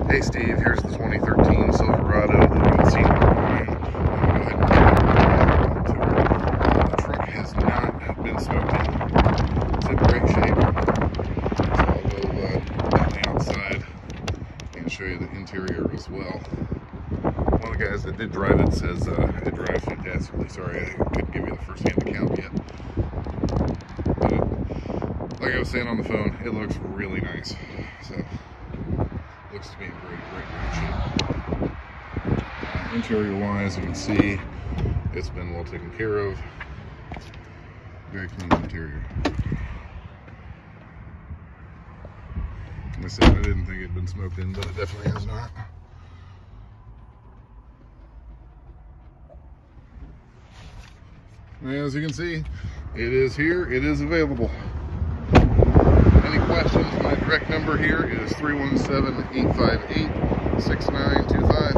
Hey Steve, here's the 2013 Silverado that you can see online. The truck has not been smoked in. It's in great shape. So I'll go down the outside and show you the interior as well. One of the guys that did drive it says it drives fantastically. Sorry, I couldn't give you the first-hand account yet. But like I was saying on the phone, it looks really nice. So looks to be in great shape. Interior wise, you can see it's been well taken care of. Very clean interior. Like I said, I didn't think it had been smoked in, but it definitely has not. As you can see, it is here, it is available. Any questions, my direct number here is 317-858-6925.